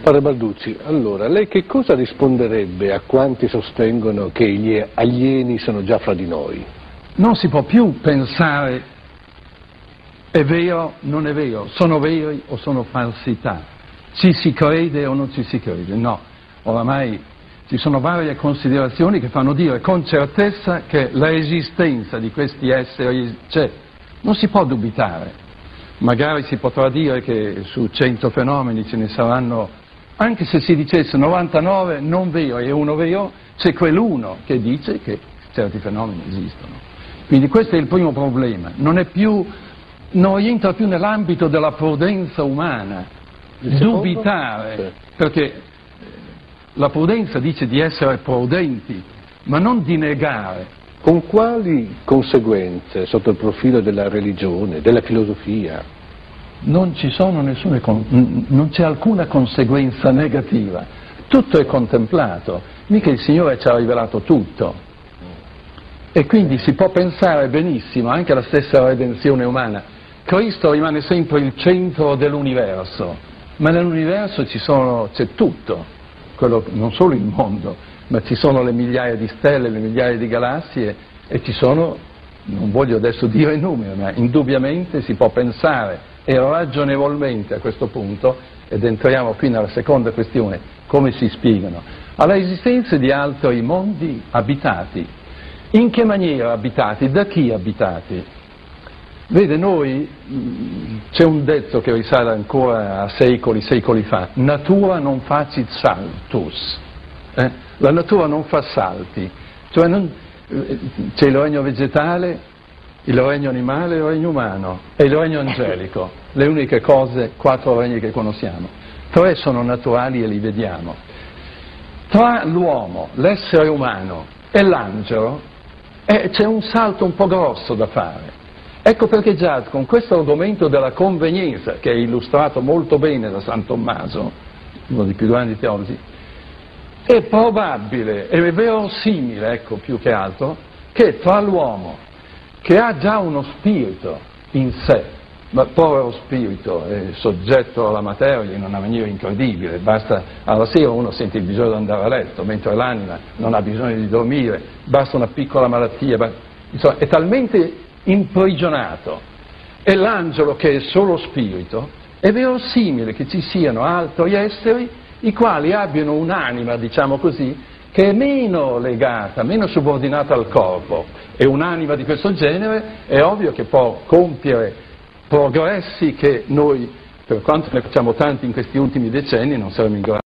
Padre Balducci, allora, lei che cosa risponderebbe a quanti sostengono che gli alieni sono già fra di noi? Non si può più pensare è vero, non è vero, sono veri o sono falsità, ci si crede o non ci si crede, no. Oramai ci sono varie considerazioni che fanno dire con certezza che l'esistenza di questi esseri c'è, non si può dubitare. Magari si potrà dire che su 100 fenomeni ce ne saranno, anche se si dicesse 99 non vero e uno vero, c'è quell'uno che dice che certi fenomeni esistono. Quindi questo è il primo problema, non rientra più nell'ambito della prudenza umana, dubitare, perché la prudenza dice di essere prudenti, ma non di negare. Con quali conseguenze sotto il profilo della religione, della filosofia? Non non c'è alcuna conseguenza negativa, tutto è contemplato, mica il Signore ci ha rivelato tutto. E quindi si può pensare benissimo anche alla stessa redenzione umana. Cristo rimane sempre il centro dell'universo, ma nell'universo c'è tutto, non solo il mondo, ma ci sono le migliaia di stelle, le migliaia di galassie e ci sono, non voglio adesso dire i numeri, ma indubbiamente si può pensare e ragionevolmente a questo punto, ed entriamo qui nella seconda questione, come si spiegano, alla esistenza di altri mondi abitati. In che maniera abitati? Da chi abitati? Vede, c'è un detto che risale ancora a secoli fa, natura non facit saltus, la natura non fa salti, cioè c'è il regno vegetale, il regno animale e il regno umano e il regno angelico, le uniche cose, 4 regni che conosciamo, 3 sono naturali e li vediamo. Tra l'uomo, l'essere umano e l'angelo c'è un salto un po' grosso da fare. Ecco perché già con questo argomento della convenienza, che è illustrato molto bene da San Tommaso, uno dei più grandi teologi, è probabile, è verosimile, ecco, più che altro, che tra l'uomo, che ha già uno spirito in sé, ma povero spirito, è soggetto alla materia in una maniera incredibile, basta alla sera uno sente il bisogno di andare a letto, mentre l'anima non ha bisogno di dormire, basta una piccola malattia, insomma, è talmente imprigionato. E l'angelo, che è solo spirito, è verosimile che ci siano altri esseri i quali abbiano un'anima, diciamo così, che è meno legata, meno subordinata al corpo, e un'anima di questo genere è ovvio che può compiere progressi che noi, per quanto ne facciamo tanti in questi ultimi decenni, non saremo in grado